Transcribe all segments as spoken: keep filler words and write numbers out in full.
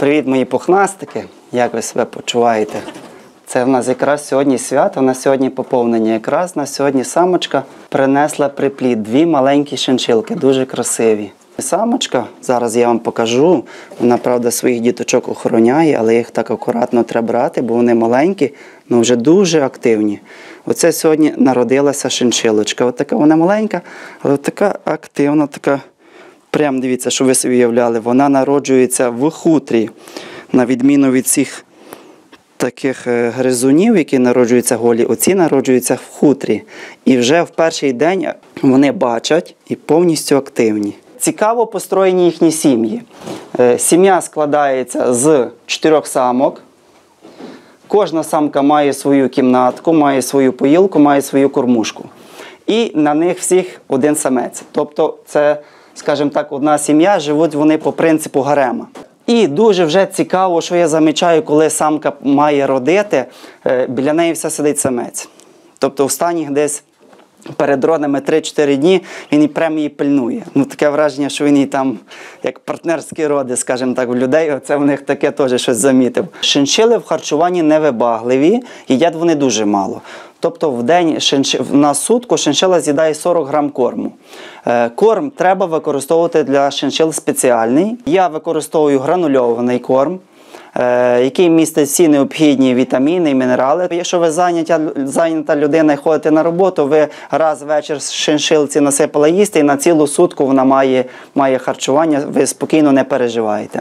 Привіт, мої пухнастики! Як ви себе почуваєте? Це в нас якраз сьогодні свято, на сьогодні поповнення. Якраз на сьогодні самочка принесла приплід. Дві маленькі шиншилки, дуже красиві. Самочка, зараз я вам покажу, вона, правда, своїх діточок охороняє, але їх так акуратно треба брати, бо вони маленькі, але вже дуже активні. Оце сьогодні народилася шиншилочка. Ось така вона маленька, але така активна, така, прям дивіться, що ви собі уявляли, вона народжується в хутрі, на відміну від всіх таких гризунів, які народжуються голі, оці народжуються в хутрі. І вже в перший день вони бачать і повністю активні. Цікаво построєні їхні сім'ї. Сім'я складається з чотирьох самок. Кожна самка має свою кімнатку, має свою поїлку, має свою кормушку. І на них всіх один самець. Тобто це, скажімо так, одна сім'я, живуть вони по принципу гарема. І дуже вже цікаво, що я замічаю, коли самка має родити, біля неї все сидить самець. Тобто останніх десь перед родами три-чотири дні він і прямо її пильнує. Ну, таке враження, що він її там, як партнерські роди, скажімо так, в людей, оце в них таке теж щось замітив. Шиншили в харчуванні невибагливі, їдять вони дуже мало. Тобто в день на сутку шиншила з'їдає сорок грам корму. Корм треба використовувати для шиншил спеціальний. Я використовую гранульований корм, який містить всі необхідні вітаміни і мінерали. Якщо ви зайнята, зайнята людина і ходите на роботу, ви раз ввечері шиншилці насипали їсти і на цілу сутку вона має, має харчування, ви спокійно не переживаєте.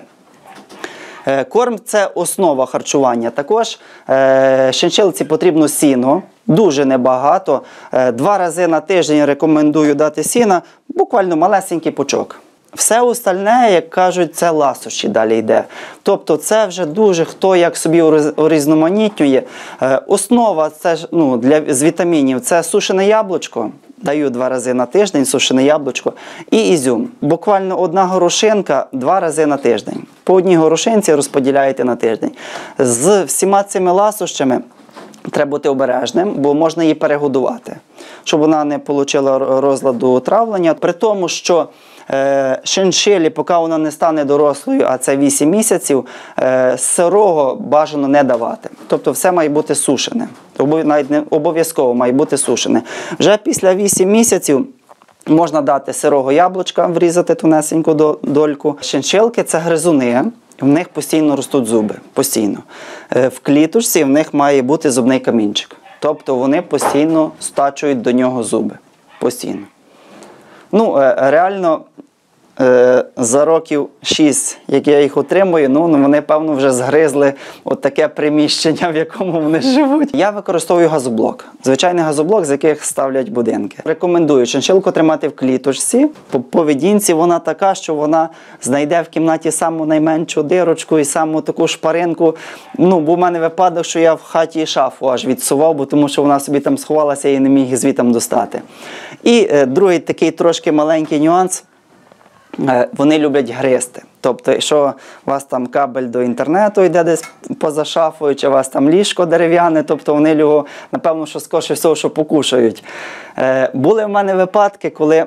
Корм – це основа харчування. Також шиншилці потрібно сіно, дуже небагато. Два рази на тиждень рекомендую дати сіна, буквально малесенький пучок. Все остальне, як кажуть, це ласощі далі йде. Тобто це вже дуже хто як собі урізноманітнює. Основа це, ну, для, з вітамінів – це сушене яблучко. Даю два рази на тиждень сушене яблучко і ізюм. Буквально одна горошинка два рази на тиждень. По одній горошинці розподіляєте на тиждень. З всіма цими ласощами треба бути обережним, бо можна її перегодувати, щоб вона не отримала розладу травлення. При тому, що е, шиншилі, поки вона не стане дорослою, а це вісім місяців, е, сирого бажано не давати. Тобто все має бути сушене. Навіть не обов'язково має бути сушене. Вже після вісім місяців можна дати сирого яблучка, врізати тонесеньку дольку. Шиншилки – це гризуни. В них постійно ростуть зуби, постійно. В клітушці в них має бути зубний камінчик. Тобто вони постійно стачують до нього зуби. Постійно. Ну, реально, за років шість, як я їх отримую, ну, вони, певно, вже згризли от таке приміщення, в якому вони живуть. Я використовую газоблок. Звичайний газоблок, з яких ставлять будинки. Рекомендую шиншилку тримати в кліточці. По поведінці вона така, що вона знайде в кімнаті саму найменшу дирочку і саму таку шпаринку. Ну, був у мене випадок, що я в хаті шафу аж відсував, бо тому що вона собі там сховалася і не міг їх звітом достати. І е, другий такий трошки маленький нюанс. Вони люблять гризти. Тобто, якщо у вас там кабель до інтернету йде десь поза шафою, чи у вас там ліжко дерев'яне, тобто вони його, напевно, що скоріше всього, що покушають. Е, були в мене випадки, коли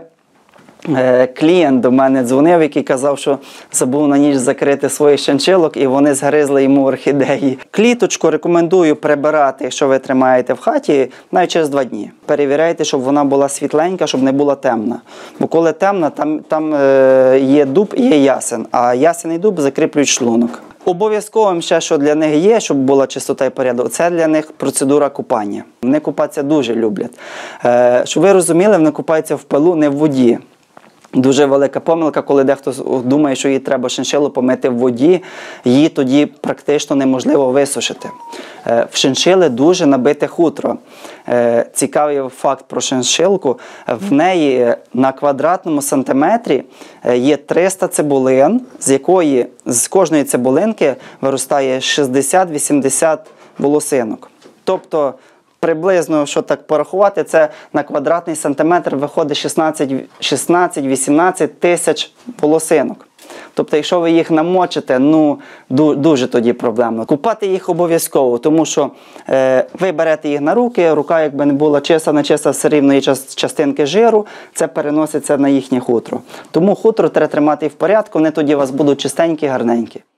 е, клієнт до мене дзвонив, який казав, що забув на ніч закрити своїх шиншилок, і вони згризли йому орхідеї. Кліточку рекомендую прибирати, якщо ви тримаєте в хаті, навіть через два дні. Перевіряйте, щоб вона була світленька, щоб не була темна. Бо коли темна, там, там е, є дуб і є ясен, а ясен і дуб закріплюють шлунок. Обов'язковим ще, що для них є, щоб була чистота і порядок, це для них процедура купання. Вони купатися дуже люблять. Е, щоб ви розуміли, вони купаються в пилу, не в воді. Дуже велика помилка, коли дехто думає, що їй треба шиншилу помити в воді, її тоді практично неможливо висушити. В шиншили дуже набите хутро. Цікавий факт про шиншилку. В неї на квадратному сантиметрі є триста цибулин, з якої з кожної цибулинки виростає шістдесят-вісімдесят волосинок. Тобто приблизно, що так порахувати, це на квадратний сантиметр виходить шістнадцять-вісімнадцять тисяч волосинок. Тобто, якщо ви їх намочите, ну, дуже тоді проблемно. Купати їх обов'язково, тому що е, ви берете їх на руки, рука якби не була чиста, не чиста, все рівно є частинки жиру, це переноситься на їхнє хутро. Тому хутро треба тримати в порядку, вони тоді у вас будуть чистенькі, гарненькі.